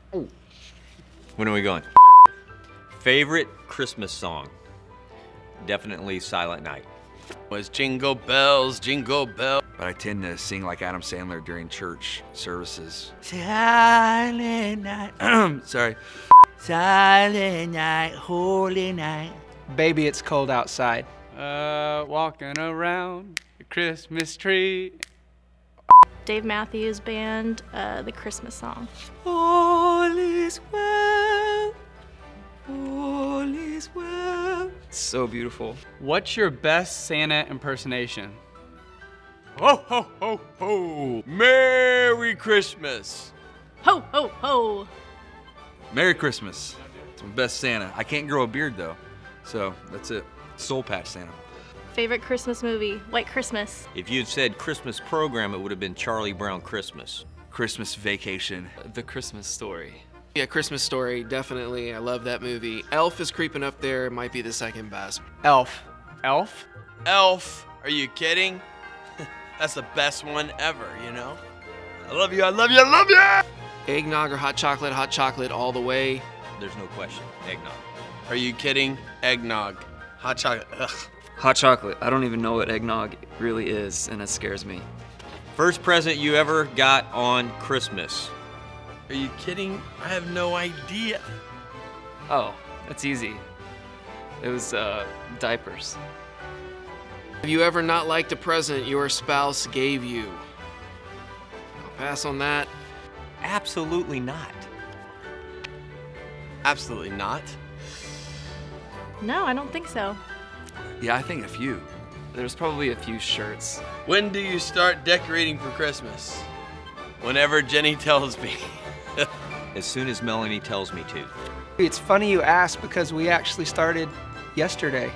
When are we going? Favorite Christmas song? Definitely Silent Night. Was Jingle Bells, Jingle Bells. But I tend to sing like Adam Sandler during church services. Silent night. Sorry. Silent night, holy night. Baby, it's cold outside. Walking around the Christmas tree. Dave Matthews Band, the Christmas song. All is well, all is well. So beautiful. What's your best Santa impersonation? Ho, ho, ho, ho. Merry Christmas. Ho, ho, ho! Merry Christmas. It's my best Santa. I can't grow a beard though, so that's it. Soul Patch Santa. Favorite Christmas movie? White Christmas. If you'd said Christmas program, it would have been Charlie Brown Christmas. Christmas Vacation. The Christmas Story. Yeah, Christmas Story, definitely. I love that movie. Elf is creeping up there. It might be the second best. Elf. Elf? Elf, are you kidding? That's the best one ever, you know? I love you, I love you, I love you! Eggnog or hot chocolate all the way. There's no question. Eggnog. Are you kidding? Eggnog. Hot chocolate, ugh. Hot chocolate. I don't even know what eggnog really is, and it scares me. First present you ever got on Christmas? Are you kidding? I have no idea. Oh, that's easy. It was diapers. Have you ever not liked a present your spouse gave you? I'll pass on that. Absolutely not. Absolutely not. No, I don't think so. Yeah, I think a few. There's probably a few shirts. When do you start decorating for Christmas? Whenever Jenny tells me. As soon as Melanie tells me to. It's funny you ask because we actually started yesterday.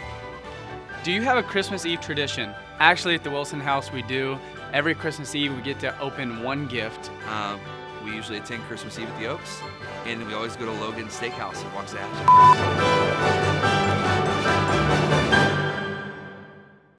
Do you have a Christmas Eve tradition? Actually, at the Wilson house we do. Every Christmas Eve we get to open one gift. We usually attend Christmas Eve at the Oaks, and then we always go to Logan Steakhouse and watch that.